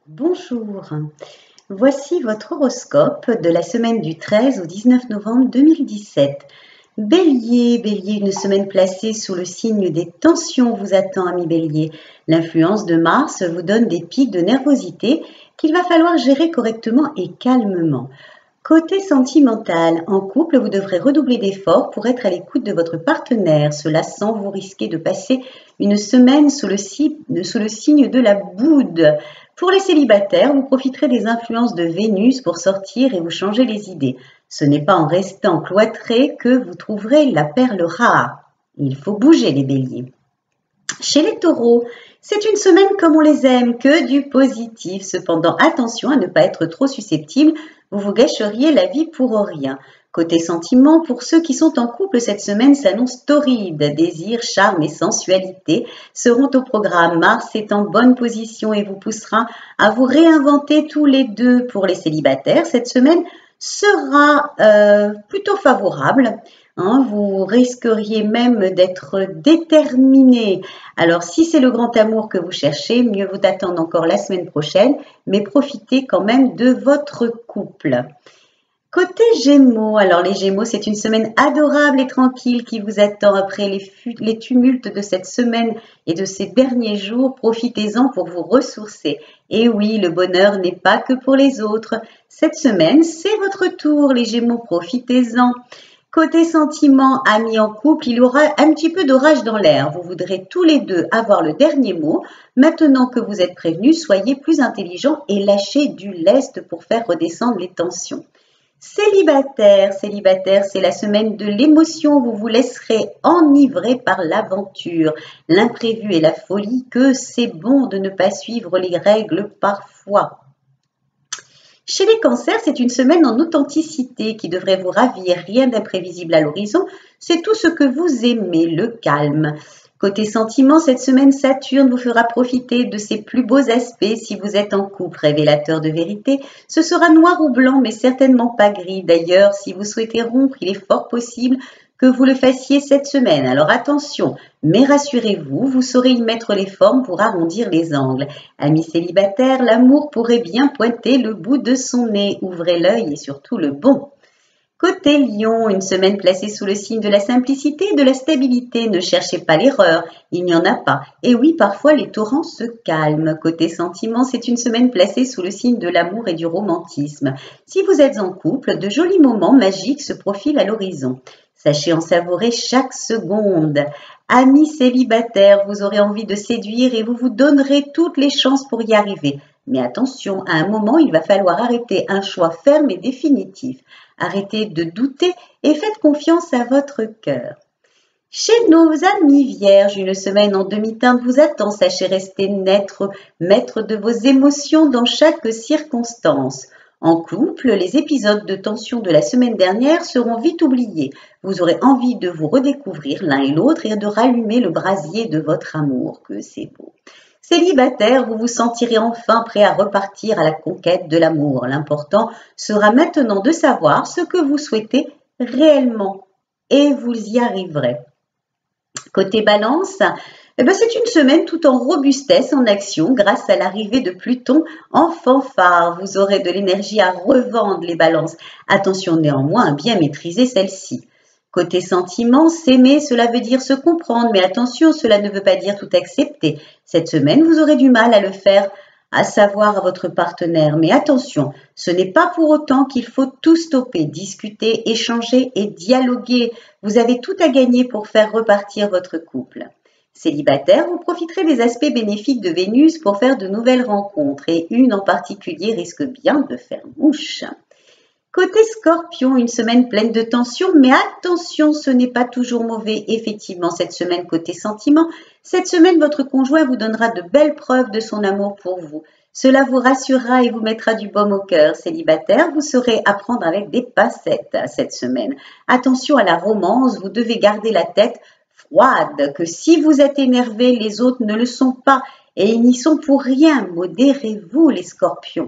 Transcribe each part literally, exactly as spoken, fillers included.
Bonjour, voici votre horoscope de la semaine du treize au dix-neuf novembre deux mille dix-sept. Bélier, Bélier, une semaine placée sous le signe des tensions vous attend, ami Bélier. L'influence de Mars vous donne des pics de nervosité qu'il va falloir gérer correctement et calmement. Côté sentimental, en couple, vous devrez redoubler d'efforts pour être à l'écoute de votre partenaire, cela sans vous risquer de passer une semaine sous le, si- sous le signe de la boude. Pour les célibataires, vous profiterez des influences de Vénus pour sortir et vous changer les idées. Ce n'est pas en restant cloîtré que vous trouverez la perle rare. Il faut bouger les béliers. Chez les taureaux, c'est une semaine comme on les aime, que du positif. Cependant, attention à ne pas être trop susceptible, vous vous gâcheriez la vie pour rien. Côté sentiments, pour ceux qui sont en couple, cette semaine s'annonce torride. Désir, charme et sensualité seront au programme. Mars est en bonne position et vous poussera à vous réinventer tous les deux. Pour les célibataires, cette semaine sera euh, plutôt favorable. Hein, vous risqueriez même d'être déterminé. Alors, si c'est le grand amour que vous cherchez, mieux vaut attendre encore la semaine prochaine, mais profitez quand même de votre couple. Côté Gémeaux, alors les Gémeaux, c'est une semaine adorable et tranquille qui vous attend après les, les tumultes de cette semaine et de ces derniers jours. Profitez-en pour vous ressourcer. Et oui, le bonheur n'est pas que pour les autres. Cette semaine, c'est votre tour, les Gémeaux, profitez-en. Côté sentiments, amis en couple, il y aura un petit peu d'orage dans l'air. Vous voudrez tous les deux avoir le dernier mot. Maintenant que vous êtes prévenus, soyez plus intelligents et lâchez du lest pour faire redescendre les tensions. Célibataire, célibataire, c'est la semaine de l'émotion. Vous vous laisserez enivrer par l'aventure, l'imprévu et la folie, que c'est bon de ne pas suivre les règles parfois. Chez les cancers, c'est une semaine en authenticité qui devrait vous ravir. Rien d'imprévisible à l'horizon. C'est tout ce que vous aimez, le calme. Côté sentiments, cette semaine, Saturne vous fera profiter de ses plus beaux aspects si vous êtes en couple, révélateur de vérité. Ce sera noir ou blanc, mais certainement pas gris. D'ailleurs, si vous souhaitez rompre, il est fort possible que vous le fassiez cette semaine. Alors attention, mais rassurez-vous, vous saurez y mettre les formes pour arrondir les angles. Amis célibataires, l'amour pourrait bien pointer le bout de son nez. Ouvrez l'œil et surtout le bon. Côté Lion, une semaine placée sous le signe de la simplicité et de la stabilité. Ne cherchez pas l'erreur, il n'y en a pas. Et oui, parfois les torrents se calment. Côté sentiments, c'est une semaine placée sous le signe de l'amour et du romantisme. Si vous êtes en couple, de jolis moments magiques se profilent à l'horizon. Sachez en savourer chaque seconde. Amis célibataires, vous aurez envie de séduire et vous vous donnerez toutes les chances pour y arriver. Mais attention, à un moment, il va falloir arrêter un choix ferme et définitif. Arrêtez de douter et faites confiance à votre cœur. Chez nos amis vierges, une semaine en demi-teinte vous attend. Sachez rester maître, maître de vos émotions dans chaque circonstance. En couple, les épisodes de tension de la semaine dernière seront vite oubliés. Vous aurez envie de vous redécouvrir l'un et l'autre et de rallumer le brasier de votre amour. Que c'est beau! Célibataire, vous vous sentirez enfin prêt à repartir à la conquête de l'amour. L'important sera maintenant de savoir ce que vous souhaitez réellement et vous y arriverez. Côté balance, eh ben c'est une semaine tout en robustesse, en action, grâce à l'arrivée de Pluton en fanfare. Vous aurez de l'énergie à revendre les balances. Attention néanmoins à bien maîtriser celle-ci. Côté sentiments, s'aimer, cela veut dire se comprendre, mais attention, cela ne veut pas dire tout accepter. Cette semaine, vous aurez du mal à le faire, à savoir à votre partenaire. Mais attention, ce n'est pas pour autant qu'il faut tout stopper, discuter, échanger et dialoguer. Vous avez tout à gagner pour faire repartir votre couple. Célibataire, vous profiterez des aspects bénéfiques de Vénus pour faire de nouvelles rencontres et une en particulier risque bien de faire mouche. Côté Scorpion, une semaine pleine de tensions, mais attention, ce n'est pas toujours mauvais. Effectivement, cette semaine côté sentiments, cette semaine votre conjoint vous donnera de belles preuves de son amour pour vous. Cela vous rassurera et vous mettra du baume au cœur. Célibataire, vous saurez apprendre avec des pincettes cette semaine. Attention à la romance, vous devez garder la tête froide, que si vous êtes énervé, les autres ne le sont pas et ils n'y sont pour rien. Modérez-vous les Scorpions.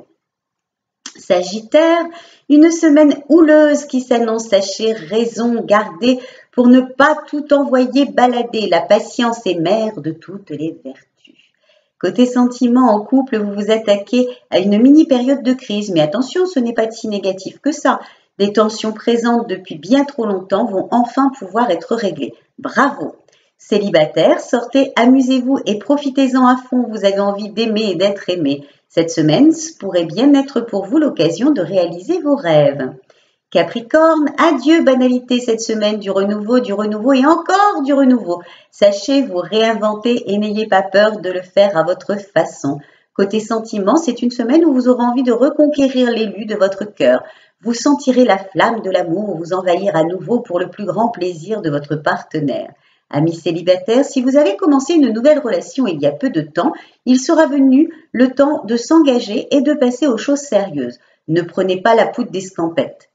Sagittaire, une semaine houleuse qui s'annonce. Sachez raison garder pour ne pas tout envoyer balader. La patience est mère de toutes les vertus. Côté sentiments en couple, vous vous attaquez à une mini période de crise, mais attention, ce n'est pas si négatif que ça. Des tensions présentes depuis bien trop longtemps vont enfin pouvoir être réglées. Bravo! Célibataire, sortez, amusez-vous et profitez-en à fond. Vous avez envie d'aimer et d'être aimé. Cette semaine pourrait bien être pour vous l'occasion de réaliser vos rêves. Capricorne, adieu banalité cette semaine, du renouveau, du renouveau et encore du renouveau. Sachez vous réinventer et n'ayez pas peur de le faire à votre façon. Côté sentiments, c'est une semaine où vous aurez envie de reconquérir l'élu de votre cœur. Vous sentirez la flamme de l'amour vous envahir à nouveau pour le plus grand plaisir de votre partenaire. Amis célibataires, si vous avez commencé une nouvelle relation il y a peu de temps, il sera venu le temps de s'engager et de passer aux choses sérieuses. Ne prenez pas la poudre d'escampette.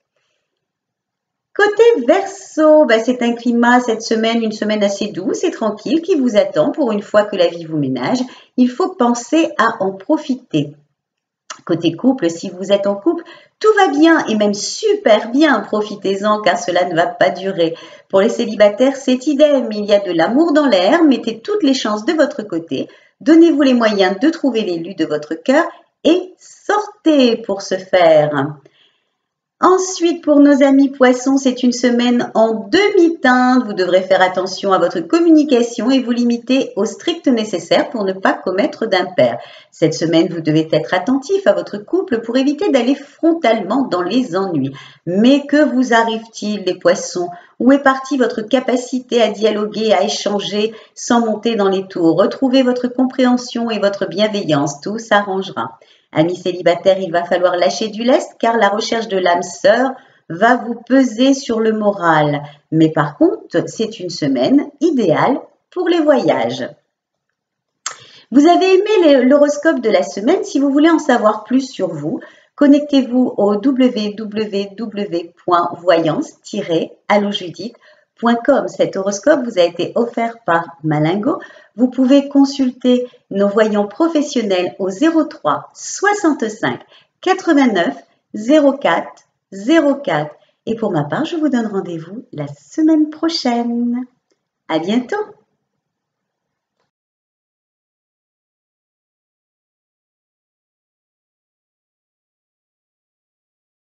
Côté Verseau, bah c'est un climat cette semaine, une semaine assez douce et tranquille qui vous attend pour une fois que la vie vous ménage. Il faut penser à en profiter. Côté couple, si vous êtes en couple, tout va bien et même super bien, profitez-en car cela ne va pas durer. Pour les célibataires, c'est idem, il y a de l'amour dans l'air, mettez toutes les chances de votre côté, donnez-vous les moyens de trouver l'élu de votre cœur et sortez pour ce faire. Ensuite, pour nos amis poissons, c'est une semaine en demi-teinte. Vous devrez faire attention à votre communication et vous limiter au strict nécessaire pour ne pas commettre d'impair. Cette semaine, vous devez être attentif à votre couple pour éviter d'aller frontalement dans les ennuis. Mais que vous arrive-t-il, les poissons? Où est partie votre capacité à dialoguer, à échanger sans monter dans les tours? Retrouvez votre compréhension et votre bienveillance, tout s'arrangera. Amis célibataires, il va falloir lâcher du lest car la recherche de l'âme sœur va vous peser sur le moral. Mais par contre, c'est une semaine idéale pour les voyages. Vous avez aimé l'horoscope de la semaine? Si vous voulez en savoir plus sur vous, connectez-vous au w w w point voyance tiret allojudith point com. Cet horoscope vous a été offert par Malingo. Vous pouvez consulter nos voyants professionnels au zéro trois soixante-cinq quatre-vingt-neuf zéro quatre zéro quatre. Et pour ma part, je vous donne rendez-vous la semaine prochaine. À bientôt!